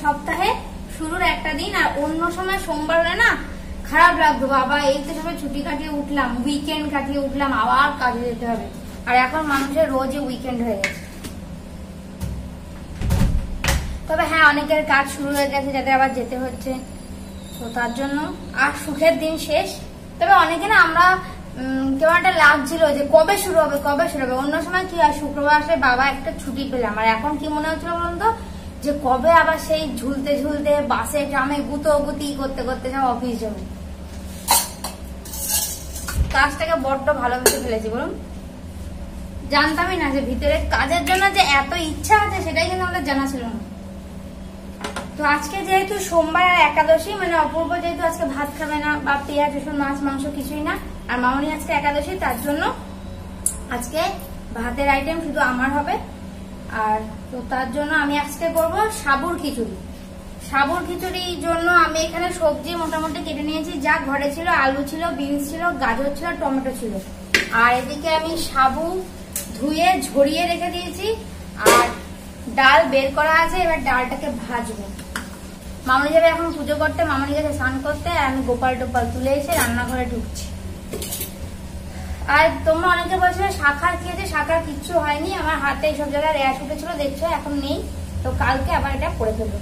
সপ্তাহে শুরুর একটা দিন। আর অন্য সময় সোমবার হলে না খারাপ লাগতো, বাবা এই তো সবাই ছুটি কাটিয়ে উঠলাম, উইকেন্ড কাটিয়ে উঠলাম, আবার কাজে যেতে হবে। আর এখন মানুষের রোজই উইকেন্ড হয়ে গেছে। তবে হ্যাঁ, অনেকের কাজ শুরু হয়ে গেছে যাদের আবার যেতে হচ্ছে, তো তার জন্য আর সুখের দিন শেষ। তবে অনেকে না আমরা কেমন একটা লাগছিল যে কবে শুরু হবে কবে শুরু হবে। অন্য সময় কি হয়, শুক্রবার আসলে বাবা একটা ছুটি পেলাম, আর এখন কি মনে হচ্ছিল বলুন তো, যে কবে আবার সেই ঝুলতে ঝুলতে বাসে ট্রামে গুতি করতে করতে সব অফিস যাবে। কাজটাকে বড্ড ভালোবেসে ফেলেছি বলুন। জানতামই না যে ভিতরে কাজের জন্য যে এত ইচ্ছা আছে, সেটাই কিন্তু আমাদের জানা ছিল না। তো আজকে যেহেতু সোমবার আর একাদশী, মানে অপূর্ব যেহেতু আজকে ভাত খাবে না বা পেঁয়াজ রসুন মাছ মাংস কিছুই না, আর মামনি আজকে একাদশী, তার জন্য আজকে ভাতের আইটেম শুধু আমার হবে। আর তো তার জন্য আমি আজকে করব সাবুর খিচুড়ি। সাবুর খিচুড়ির জন্য আমি এখানে সবজি মোটামুটি কেটে নিয়েছি, যা ঘরে ছিল। আলু ছিল, বিনস ছিল, গাজর ছিল, টমেটো ছিল। আর এদিকে আমি সাবু ধুয়ে ঝরিয়ে রেখে দিয়েছি, আর ডাল বের করা আছে। এবার ডালটাকে ভাজবো। মামনি যাবে এখন পুজো করতে, মামনি গেছে স্নান করতে, আর আমি গোপাল টোপাল তুলে এসে রান্নাঘরে ঢুকছি। আর তোমরা অনেকে বলছো শাখার কি আছে, শাখার কিচ্ছু হয়নি। আমার হাতে এইসব জায়গায় র্যাশ উঠেছিল, দেখছো এখন নেই। তো কালকে আবার এটা করে ফেলবো।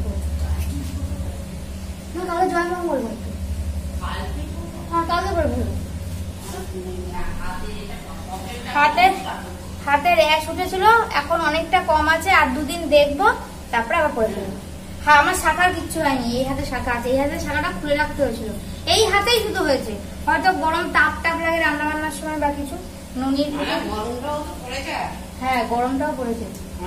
কালকে জয়মঙ্গল বলবো, হ্যাঁ কালকে করে ফেলবো। হাতে র্যাশ উঠেছিল, এখন অনেকটা কম আছে, আর দুদিন দেখবো, তারপরে আবার করে ফেলবো। হ্যাঁ, আমার শাখার কিচ্ছু হয়নি। এই হাতে শাখা আছে, এই হাতে শাখাটা খুলে রাখতে হয়েছিল। এই হাতেই শুধু হয়েছে, হয়তো গরম তাপ লাগে রান্না বান্নার সময় বা কিছু। নুনির হ্যাঁ, গরমটাও পড়েছে।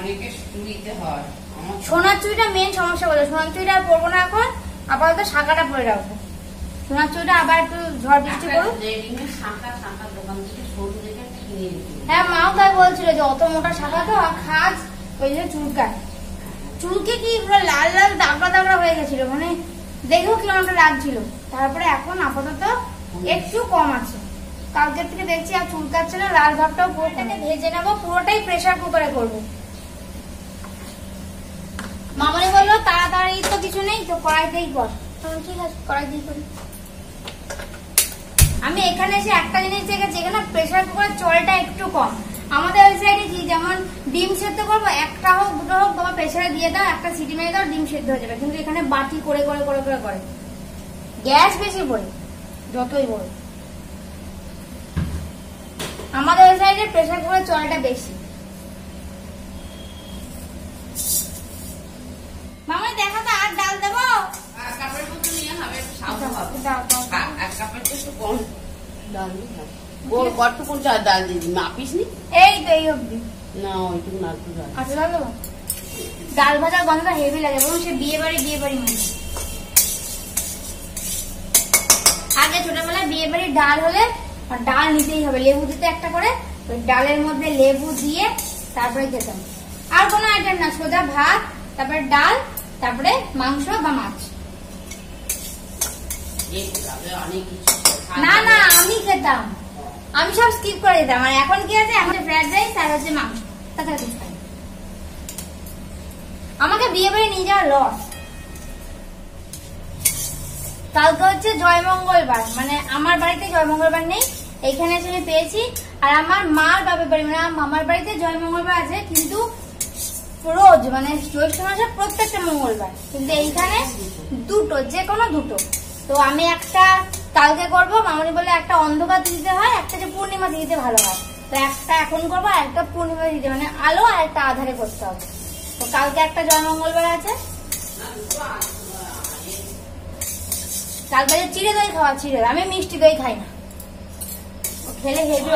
সোনার চুড়িটা মেন সমস্যা বলে, সোনার চুড়িটা আর পরবো না এখন, আপাতত শাখাটা পরে রাখবো। সোনার চুড়িটা আবার একটু ঝড় বৃষ্টি করুক। হ্যাঁ, মাও তাই বলছিল যে অত মোটা শাখা তো খাজ ওই যে চুলকায়, চুলকে কি পুরো লাল লাল দাগড়া দাগড়া হয়ে গেছিল, মানে দেখেও কেমন লাগছিল। তারপরে এখন আপাতত একটু কম আছে, কালকের থেকে দেখছি আর চুলকাচ্ছে না। লাল ভাবটাও পুরোটাকে ভেজে নেবো, পুরোটাই প্রেসার কুকারে করবো। মামনি বললো তাড়াতাড়ি তো কিছু নেই, তো কড়াইতেই কর। ঠিক আছে, কড়াইতেই করি। আমি এখানে এসে একটা জিনিস দেখেছি, এখানে প্রেসার কুকারের চলটা একটু কম। আমাদের ওই সাইডে কি, যেমন ডিম সেদ্ধ করবো, একটা হোক দুটো হোক বাবা প্রেসারে দিয়ে দাও, একটা সিটি মেরে দাও, ডিম সেদ্ধ হয়ে যাবে। কিন্তু এখানে বাটি করে করে করে করে করে গ্যাস বেশি পড়ে, যতই বড়। আমাদের ওই সাইডে প্রেসার কুকারের চলটা বেশি। মামা দেখা তো, আর ডাল দেবো? ডাল দিদি মাপিস নি, এই তো এই অব্দি না ওইটুকু না, আচ্ছা দাদা। ডাল ভাজা গন্ধটা হেভি লাগে বলুন, সে বিয়ে বাড়ি মানে। আগে ছোটবেলায় বিয়ে বাড়ির ডাল হলে ডাল নিতেই হবে, লেবু দিতে একটা করে, ওই ডালের মধ্যে লেবু দিয়ে তারপরে খেতাম। আর কোনো আইটেম না, সোজা ভাত, তারপরে ডাল, তারপরে মাংস বা মাছ। না না, আমি খেতাম, আমি সব স্কিপ করে দিতাম। আর এখন কি আছে, এখন ফ্রাইড রাইস আর হচ্ছে মাংস, তাছাড়া কিছু খাই। আমাকে বিয়ে বাড়ি নিয়ে যাওয়া লস। কালকে হচ্ছে জয়মঙ্গলবার, মানে আমার বাড়িতে জয়মঙ্গলবার নেই, এখানে এসে আমি পেয়েছি। আর আমার মার বাবার বাড়ি মানে মামার বাড়িতে জয়মঙ্গলবার আছে, কিন্তু রোজ মানে জ্যৈষ্ঠ মাসের প্রত্যেকটা মঙ্গলবার, কিন্তু এইখানে দুটো, যে কোনো দুটো। তো আমি একটা কালকে করবো, মামনি বলে একটা অন্ধকার দিতে হয়, একটা যে পূর্ণিমা দিতে ভালো হয়, তো একটা এখন করবো, আর একটা পূর্ণিমা দিতে মানে আলো, আর একটা আধারে করতে হবে। তো কালকে একটা জয়মঙ্গলবার আছে। কালকে চিড়ে দই খাওয়া, চিড়ে, আমি মিষ্টি দই খাই না, খেলে হেভি।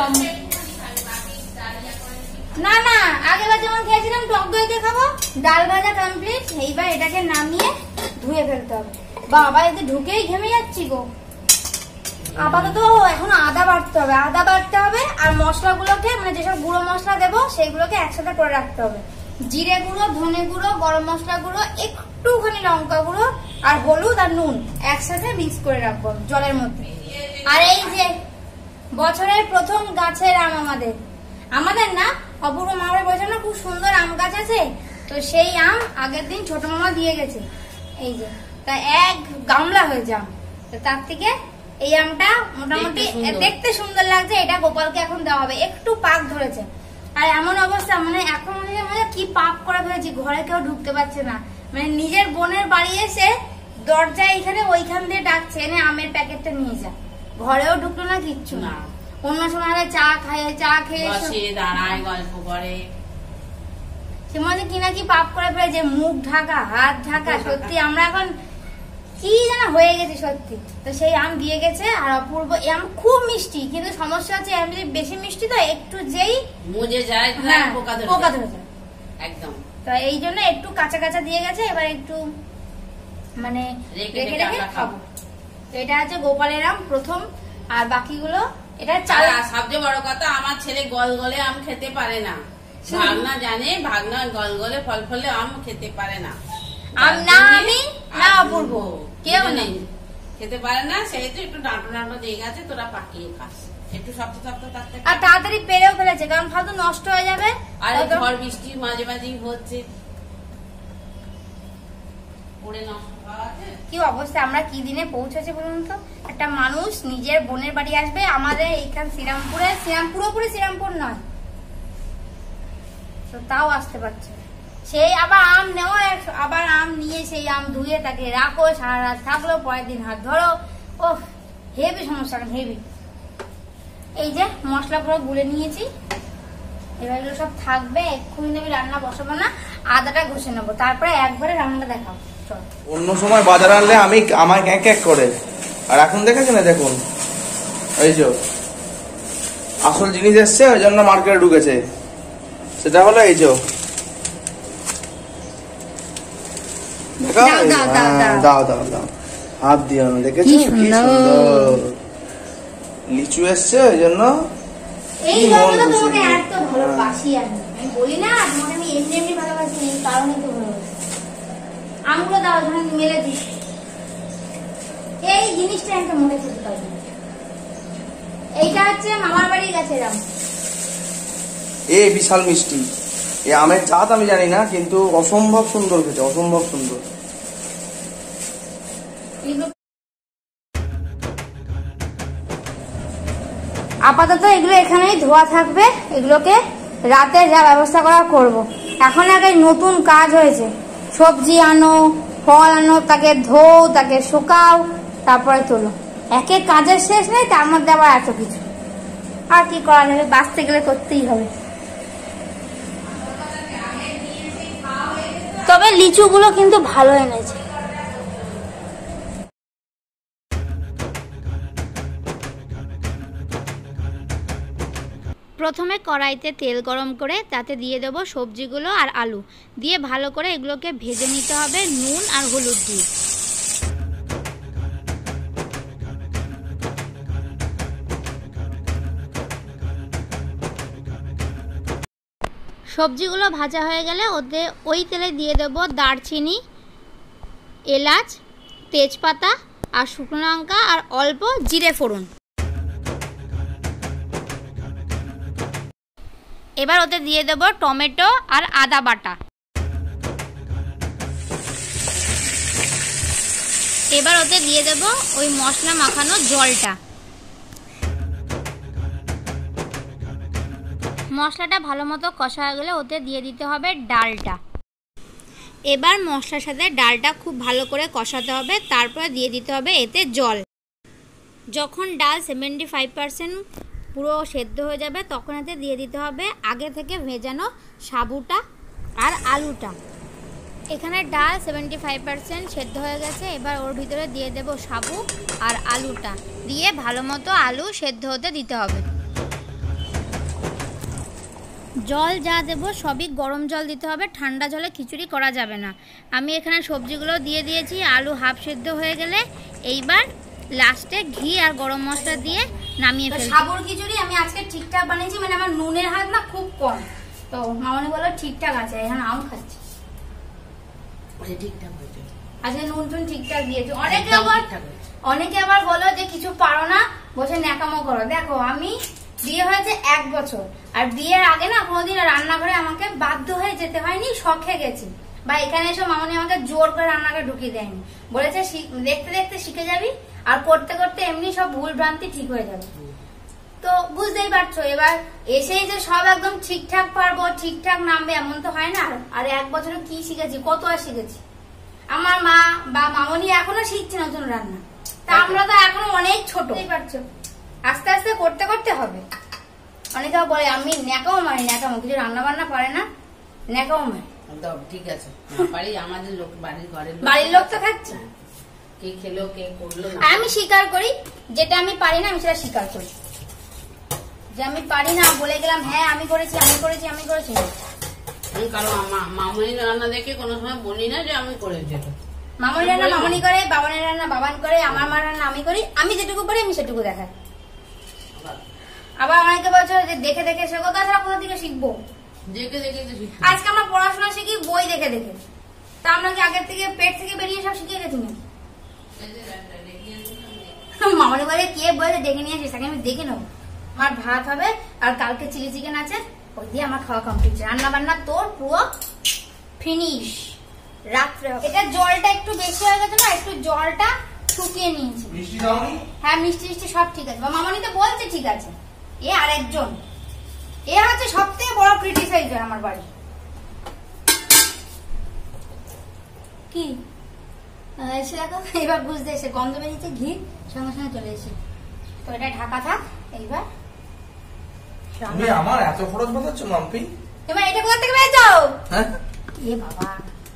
না না, আগেবার যেমন খেয়েছিলাম টক দই দিয়ে খাবো। ডাল ভাজা কমপ্লিট, এইবার এটাকে নামিয়ে ধুয়ে ফেলতে হবে। বাবা, এতে ঢুকেই ঘেমে যাচ্ছি গো। আপাতত এখন আদা বাটতে হবে, আর মশলাগুলোকে মানে যেসব গুঁড়ো মশলা দেবো সেইগুলোকে একসাথে করে রাখতে হবে। জিরে গুঁড়ো, ধনে গুঁড়ো, গরম মশলা গুঁড়ো, একটুখানি লঙ্কা গুঁড়ো আর হলুদ আর নুন একসাথে মিক্স করে রাখবো জলের মধ্যে। আর এই যে বছরের প্রথম গাছের আম, আমাদের না অপূর্ব মামার বলছে না খুব সুন্দর আম গাছ আছে, তো সেই আম আগের দিন ছোট মামা দিয়ে গেছে। এই যে তা এক গামলা হয়েছে আম। তার থেকে এই আমটা মোটামুটি দেখতে সুন্দর লাগছে, এটা গোপালকে এখন দেওয়া হবে। একটু পাক ধরেছে আর এমন অবস্থা মানে এখন মানে কি পাপ করে ফেলেছি, ঘরে কেউ ঢুকতে পারছে না। মানে নিজের বোনের বাড়ি এসে দরজায় এখানে ওইখান দিয়ে ডাকছে এনে আমের প্যাকেটটা নিয়ে যা, ঘরেও ঢুকলো না, কিচ্ছু না। অন্য সময় চা খেয়ে দাঁড়ায় গল্প করে, সে মধ্যে কি না কি পাপ করে ফেলেছে, মুখ ঢাকা হাত ঢাকা। সত্যি আমরা এখন কি যেন হয়ে গেছে সত্যি। তো সেই আম দিয়ে গেছে আর অপূর্ব আম খুব মিষ্টি, কিন্তু সমস্যা হচ্ছে আম যদি বেশি মিষ্টি তো একটু যেই মুজে যায় পোকা ধরে যায় একদম। তো এই জন্য একটু কাঁচা কাঁচা দিয়ে গেছে, এবার একটু মানে রেখে রেখে খাবো। তো এটা হচ্ছে গোপালের আম প্রথম, আর বাকিগুলো এটা চাল। সবচেয়ে বড় কথা আমার ছেলে গলগলে আম খেতে পারে না, ভাগনা জানে ভাগনা গলগলে ফল ফলে আম খেতে পারে না। না আমি না অপূর্ব কেউ নেই খেতে পারে না, সেহেতু একটু ডাঁটো ডাঁটো দিয়ে গেছে, তোরা পাকিয়ে খাস একটু শক্ত শক্ত থাকতে। আর তাড়াতাড়ি পেরেও ফেলেছে, কারণ ফালতু নষ্ট হয়ে যাবে। আর ঝড় বৃষ্টি মাঝে মাঝেই হচ্ছে, পড়ে নষ্ট হচ্ছে। কি অবস্থা, আমরা কি দিনে পৌঁছেছি বলুন তো। একটা মানুষ নিজের বোনের বাড়ি আসবে, আমাদের এইখান শ্রীরামপুরে, পুরোপুরি শ্রীরামপুর নয় তো তাও আসতে পারছে, সেই আবার আম নেওয়া, আবার আম নিয়ে সেই আম ধুয়ে তাকে রাখো, সারা রাত থাকলো, পরের দিন হাত ধরো। ও হেভি সমস্যা, হেভি। এই যে মশলা পুরো গুলে নিয়েছি, এবার এগুলো সব থাকবে। এক্ষুনি আমি রান্না বসাবো না, আদাটা ঘষে নেবো, তারপরে একবারে রান্নাটা দেখাবো। অন্য সময় বাজার আনলে আমি আমার এক এক করে, আর এখন দেখেছেন দেখুন এই যে আসল জিনিস এসছে, ওই জন্য মার্কেটে ঢুকেছে। সেটা হলো এই যে দাও দাও দাও হাত দিয়ে, দেখেছি কি সুন্দর লিচু এসছে, ওই জন্য এই জন্য তোমাকে এত ভালোবাসি আমি বলি না, তোমাকে আমি এমনি এমনি ভালোবাসি, এই কারণে তো ভালোবাসি। আমগুলো দাও, ওখানে মেলে দিস। এই জিনিসটা একটা মনে করতে পারবো। এইটা হচ্ছে মামার বাড়ির গাছের আম, এ বিশাল মিষ্টি। এই আমের জাত আমি জানি না, কিন্তু অসম্ভব সুন্দর খেতে, অসম্ভব সুন্দর। আপাতত এগুলো এখানেই ধোয়া থাকবে, এগুলোকে রাতে যা ব্যবস্থা করা করব। এখন আগে নতুন কাজ হয়েছে, সবজি আনো, ফল আনো, তাকে ধোও, তাকে শুকাও, তারপরে তোলো। একে কাজের শেষ নেই, তার মধ্যে আবার এত কিছু। আর কি করা যাবে, বাঁচতে গেলে করতেই হবে। তবে লিচুগুলো কিন্তু ভালো এনেছে। প্রথমে কড়াইতে তেল গরম করে তাতে দিয়ে দেবো সবজিগুলো আর আলু দিয়ে ভালো করে এগুলোকে ভেজে নিতে হবে নুন আর হলুদ দিয়ে। সবজিগুলো ভাজা হয়ে গেলে ওই তেলে দিয়ে দেবো দারচিনি, এলাচ, তেজপাতা আর শুকনো লঙ্কা আর অল্প জিরে ফোড়ন। এবার ওতে দিয়ে দেবো টমেটো আর আদা বাটা। এবার ওতে দিয়ে দেবো ওই মশলা মাখানো জলটা। মশলাটা ভালো মতো কষা হয়ে গেলে ওতে দিয়ে দিতে হবে ডালটা। এবার মশলার সাথে ডালটা খুব ভালো করে কষাতে হবে, তারপরে দিয়ে দিতে হবে এতে জল। যখন ডাল 75% পুরো সেদ্ধ হয়ে যাবে তখন এতে দিয়ে দিতে হবে আগে থেকে ভেজানো সাবুটা আর আলুটা। এখানে ডাল 75% সেদ্ধ হয়ে গেছে, এবার ওর ভিতরে দিয়ে দেব সাবু আর আলুটা দিয়ে ভালো মতো আলু সেদ্ধ হতে দিতে হবে। জল যা দেব সবই গরম জল দিতে হবে, ঠান্ডা জলে খিচুড়ি করা যাবে না। আমি এখানে সবজিগুলো দিয়ে দিয়েছি, আলু হাফ সেদ্ধ হয়ে গেলে এইবার লাস্টে ঘি আর গরম মশলা দিয়ে নামিয়ে ফেলবো। সাবুর খিচুড়ি আমি আজকে ঠিকঠাক বানিয়েছি, মানে আমার নুনের হাত না খুব কম, তো মামনি বললো ঠিকঠাক আছে, এখন আম খাচ্ছি। আজকে নুন টুন ঠিকঠাক দিয়েছি। অনেকে আবার বলো যে কিছু পারো না, বসে ন্যাকামো করো। দেখো আমি বিয়ে হয়েছে 1 বছর, আর বিয়ের আগে না কোনোদিন রান্নাঘরে আমাকে বাধ্য হয়ে যেতে হয়নি, শখে গেছি। বা এখানে এসে মামনি আমাকে জোর করে রান্নাটা ঢুকিয়ে দেয়নি, বলেছে দেখতে দেখতে শিখে যাবি আর করতে করতে এমনি সব ভুল ভ্রান্তি ঠিক হয়ে যাবে। তো বুঝতেই পারছো, এবার এসেই যে সব একদম ঠিকঠাক পারবো, ঠিকঠাক নামবে এমন তো হয় না। আর 1 বছরে কি শিখেছি, কত আর শিখেছি। আমার মা বা মামনি এখনো শিখছে নতুন রান্না, তা আমরা তো এখনো অনেক ছোট, বুঝতেই পারছো। আস্তে আস্তে করতে করতে হবে। অনেকে বলে আমি ন্যাকাও মারি, ন্যাকামো কিছু রান্না বান্না পারে না, ন্যাকাও মারি। ঠিক আছে, বাড়ি আমাদের লোক, বাড়ির লোক তো খাচ্ছে, কে খেলো কে করলো। আমি স্বীকার করি যেটা আমি পারি না আমি সেটা স্বীকার করি, যে আমি পারি না বলে গেলাম হ্যাঁ আমি করেছি আমি করেছি আমি করেছি। কারণ মামনি রান্না দেখে কোনো সময় বলি না যে আমি করেছি। মামনি রান্না মামনি করে, বাবানের রান্না বাবান করে, আমার মা রান্না আমি করি, আমি যেটুকু পারি আমি সেটুকু দেখাই। আবার অনেকে বলছে যে দেখে দেখে শেখো, তাছাড়া কোথা থেকে শিখবো? দেখে দেখে আজকে আমরা পড়াশোনা শিখি বই দেখে দেখে, তা আমরা কি আগের থেকে পেট থেকে বেরিয়ে সব শিখে গেছি নাকি? মামনি বলে কে বলে দেখে নিয়ে আসিস, আমি দেখে নেবো। আমার ভাত হবে আর কালকে চিলি চিকেন আছে, ওই দিয়ে আমার খাওয়া কমপ্লিট। রান্না বান্না তোর পুরো ফিনিশ। রাত্রে এটা জলটা একটু বেশি হয়ে গেছে না, একটু জলটা শুকিয়ে নিয়েছি। হ্যাঁ মিষ্টি মিষ্টি সব ঠিক আছে, মামনি তো বলছে ঠিক আছে। এ আরেকজন, এ হচ্ছে সব থেকে বড় ক্রিটিসাইজার আমার বাড়ি। কি এসে দেখো, এবার বুঝতে এসে গন্ধ বেরিয়েছে, ঘি সঙ্গে সঙ্গে চলে এসে। তো এটা ঢাকা থাক। এইবার আমার এত খরচ বাঁধাচ্ছ মাম্পি, এবার এটা কোথা থেকে পেয়েছো? এ বাবা,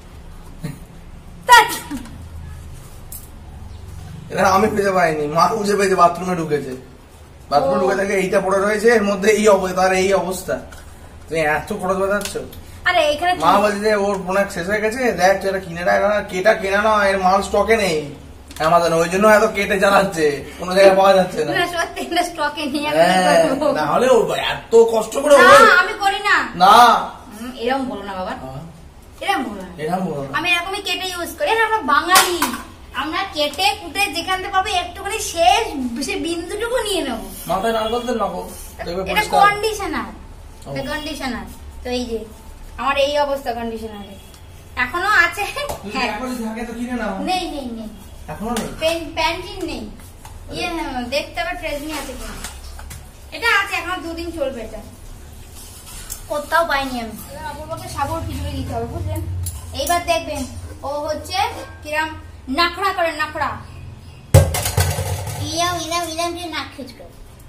এটা আমি খুঁজে পাইনি, মা খুঁজে পেয়েছে, বাথরুমে ঢুকেছে। বাথরুমে ঢুকে থাকে এইটা পড়ে রয়েছে, এর মধ্যে এই অবস্থা, তার এই অবস্থা। তুমি এত খরচ বাঁধাচ্ছ। আরে এখানে মা বলছে যে ওর প্রোডাক্ট শেষ হয়ে গেছে, দেখ এটা কিনে রাখ। কেটা কেনা না, এর মাল স্টকে নেই অ্যামাজনে, ওই জন্য এত কেটে চালাচ্ছে, কোনো জায়গায় পাওয়া যাচ্ছে না। সত্যি স্টকে নিয়ে না হলে এত কষ্ট করে আমি করি না। না এরকম বলো না বাবা, এরকম বলো না, এরকম বলো না। আমি এরকমই কেটে ইউজ করি। আমরা বাঙালি, আমরা কেটে কুটে যেখান থেকে পাবো একটুখানি শেষ সে বিন্দুটুকু নিয়ে নেবো। মাথায় নাল বলতে নাকো, এটা কন্ডিশনার, এটা কন্ডিশনার। তো এই যে আমার এই অবস্থা কন্ডিশনারে এখনো আছে। হ্যাঁ নেই নেই নেই, এখনো নেই, প্যান্টিন নেই। ইয়ে দেখতে হবে ট্রেজমি আছে কিনা। এটা আছে, এখন 2 দিন চলবে। এটা কোথাও পাইনি আমি। অপূর্বকে সাবুর খিচুড়ি দিতে হবে, বুঝলেন? এইবার দেখবেন ও হচ্ছে কিরম নাখড়া করে, নাখড়া ইলাম ইলাম ইলাম দিয়ে নাক খিচড়ো।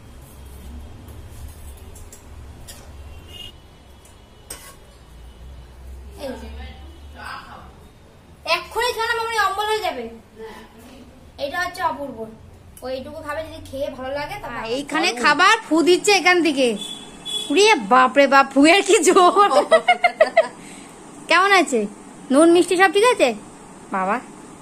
এক্ষুনি খানা মামনি অম্বল হয়ে যাবে। এটা হচ্ছে অপূর্ব, ওইটুকু খাবে, যদি খেয়ে ভালো লাগে। এইখানে খাবার ফু দিচ্ছে এখান থেকে। বাপরে বাপ, ফুয়ের কি জোর। কেমন আছে? নুন মিষ্টি সব ঠিক আছে বাবা?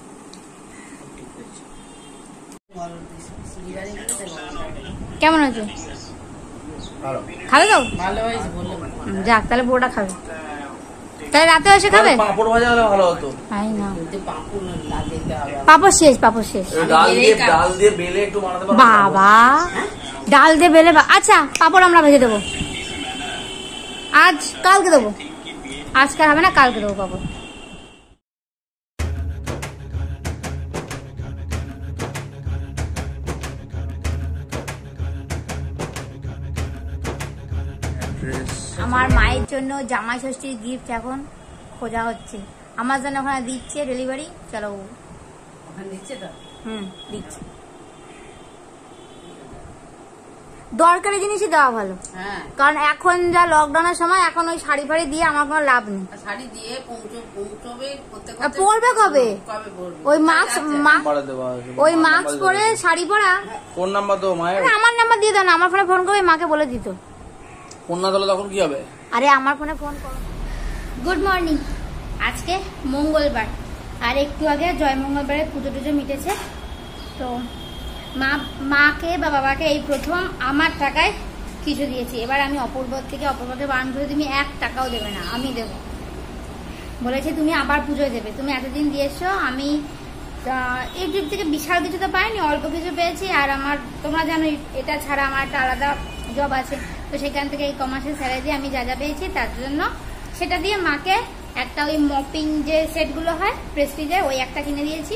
কেমন আছে? খাবে তো? যাক, তাহলে পুরোটা খাবে। তাহলে রাতে এসে খাবে? পাঁপড় ভাজা হলে ভালো হতো। পাঁপড় শেষ, পাঁপড় শেষ। ডাল দিয়ে বেলে একটু বানাতে পারো বাবা, ডাল দিয়ে বেলে। আচ্ছা পাঁপড় আমরা ভেজে দেবো, আজ কালকে দেবো। আজকে হবে না, কালকে দেবো পাঁপড়। আমার মায়ের জন্য জামাই ষষ্ঠীর গিফট এখন খোঁজা হচ্ছে। আমাজন ওখানে দিচ্ছে ডেলিভারি। চলো ওখানে দিচ্ছে তো? দিচ্ছে। দরকারি জিনিসই দেওয়া ভালো, কারণ এখন যা লকডাউনের সময়, এখন ওই শাড়ি ফাড়ি দিয়ে আমার কোনো লাভ নেই। শাড়ি দিয়ে পরবে কবে? ওই মাস্ক পরে শাড়ি পরা। ফোন নাম্বার তো মায়ের? আমার নাম্বার দিয়ে দাও না, আমার ফোনে ফোন করবে, মাকে বলে দিত। ফোন না দিলে তখন কি হবে? আরে আমার ফোনে ফোন করো। Good morning. আজকে মঙ্গলবার, আর একটু আগে জয় মঙ্গলবারের পুজো টুজো মিটেছে। তো মাকে বা বাবাকে এই প্রথম আমার টাকায় কিছু দিয়েছি। এবার আমি অপূর্বকে বারণ করে, তুমি 1 টাকাও দেবে না, আমি দেবো। বলেছি তুমি আবার পুজোয় দেবে, তুমি এতদিন দিয়েছো। আমি ইউটিউব থেকে বিশাল কিছু তো পাইনি, অল্প কিছু পেয়েছি। আর আমার, তোমরা জানো এটা ছাড়া আমার একটা আলাদা জব আছে, তো সেখান থেকে এই কমার্সের স্যালারি দিয়ে আমি যা যা পেয়েছি তার জন্য সেটা দিয়ে মাকে একটা ওই মপিং যে সেটগুলো হয় প্রেস্টিজের, ওই একটা কিনে দিয়েছি।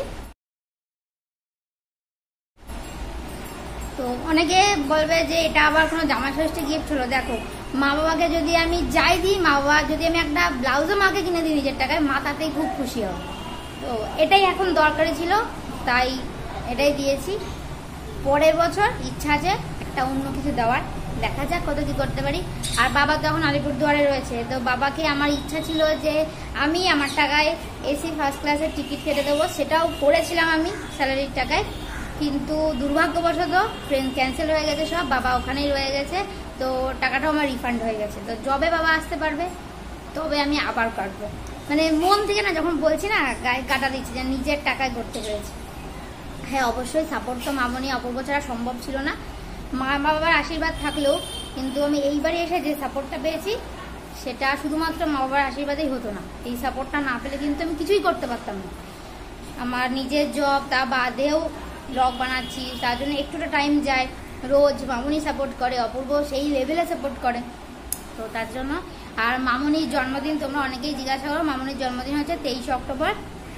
তো অনেকে বলবে যে এটা আবার কোনো জামা ষষ্ঠী গিফট হলো। দেখো, মা বাবাকে যদি আমি যাই দিই, মা বাবা যদি আমি একটা ব্লাউজও মাকে কিনে দিই নিজের টাকায়, মা তাতেই খুব খুশি হবে। তো এটাই এখন দরকারি ছিল, তাই এটাই দিয়েছি। পরের বছর ইচ্ছা আছে একটা অন্য কিছু দেওয়ার, দেখা যাক কত কি করতে পারি। আর বাবা তো এখন আলিপুরদুয়ারে রয়েছে, তো বাবাকে আমার ইচ্ছা ছিল যে আমি আমার টাকায় এসি ফার্স্ট ক্লাসের টিকিট কেটে দেবো, সেটাও করেছিলাম আমি স্যালারির টাকায়। কিন্তু দুর্ভাগ্যবশত ট্রেন ক্যান্সেল হয়ে গেছে সব, বাবা ওখানেই রয়ে গেছে, তো টাকাটাও আমার রিফান্ড হয়ে গেছে। তো যবে বাবা আসতে পারবে তবে আমি আবার কাটবো, মানে মন থেকে না, যখন বলছি না গায়ে কাটা দিচ্ছি যে নিজের টাকায় করতে পেরেছি। হ্যাঁ, অবশ্যই সাপোর্ট তো মামনি অপূর্ব ছাড়া সম্ভব ছিল না, মা বাবার আশীর্বাদ থাকলেও, কিন্তু আমি এইবারে এসে যে সাপোর্টটা পেয়েছি সেটা শুধুমাত্র মা বাবার আশীর্বাদেই হতো না। এই সাপোর্টটা না পেলে কিন্তু আমি কিছুই করতে পারতাম না। আমার নিজের জব, তা বাদেও ব্লগ বানাচ্ছি, তার জন্য একটুটা টাইম যায়। রোজ মামনি সাপোর্ট করে, অপূর্ব সেই লেভেলে সাপোর্ট করে, তো তার জন্য। আর মামনির জন্মদিন তোমরা অনেকেই জিজ্ঞাসা করো, মামনির জন্মদিন হচ্ছে 23 অক্টোবর।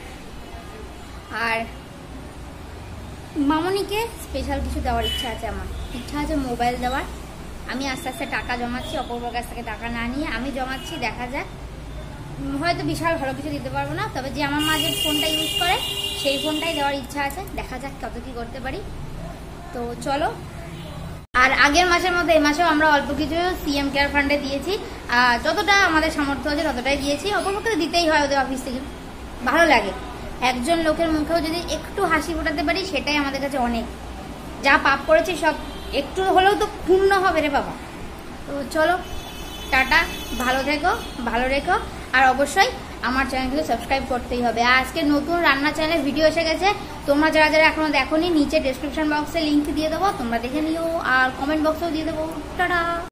আর মামনিকে স্পেশাল কিছু দেওয়ার ইচ্ছা আছে, আমার ইচ্ছা আছে মোবাইল দেওয়ার। আমি আস্তে আস্তে টাকা জমাচ্ছি, অপূর্বর কাছ থেকে টাকা না নিয়ে আমি জমাচ্ছি, দেখা যাক। হয়তো বিশাল ভালো কিছু দিতে পারবো না, তবে যে আমার মা যে ফোনটা ইউজ করে সেই ফোনটাই দেওয়ার ইচ্ছা আছে, দেখা যাক কত কি করতে পারি। তো চলো। আর আগের মাসের মধ্যে এই মাসেও আমরা অল্প কিছু সিএম কেয়ার ফান্ডে দিয়েছি, যতটা আমাদের সামর্থ্য আছে ততটাই দিয়েছি। অপরপক্ষে দিতেই হয় ওদের অফিস থেকে, ভালো লাগে। একজন লোকের মুখেও যদি একটু হাসি ফোটাতে পারি সেটাই আমাদের কাছে অনেক। যা পাপ করেছি সব একটু হলেও তো ক্ষুণ্ণ হবে রে বাবা। তো চলো, টাটা, ভালো থেকো, ভালো রেখো। আর অবশ্যই আমার চ্যানেলগুলো সাবস্ক্রাইব করতেই হবে। আর আজকে নতুন রান্না চ্যানেলে ভিডিও এসে গেছে, তোমরা যারা যারা এখনো দেখোনি নিচে ডেসক্রিপশন বক্সে লিঙ্ক দিয়ে দেবো, তোমরা দেখে নিও। আর কমেন্ট বক্সেও দিয়ে দেবো। টাটা।